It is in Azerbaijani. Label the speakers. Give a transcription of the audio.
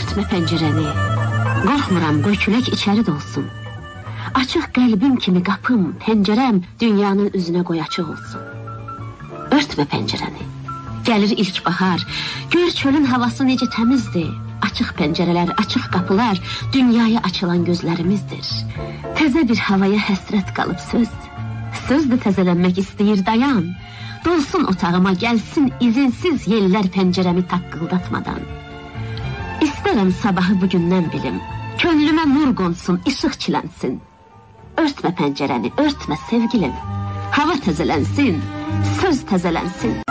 Speaker 1: Örtmə pəncərəni, qorxmuram qoy külək içəri dolsun. Açıq qəlbim kimi qapım, pəncərəm dünyanın üzünə qoy açıq olsun. Örtmə pəncərəni, gəlir ilk bahar, gör çölün havası necə təmizdir. Açıq pəncərələr, açıq qapılar dünyaya açılan gözlərimizdir. Təzə bir havaya həsrət qalıb söz. Söz də təzələnmək istəyir dayan. Dolsun otağıma gəlsin izinsiz yellər pəncərəmi taqqıldatmadan. İstərəm sabahı bugündən bilim. Könlümə nur qonsun, işıq çilənsin. Örtmə pəncərəni, örtmə sevgilim. Hava təzələnsin, söz təzələnsin.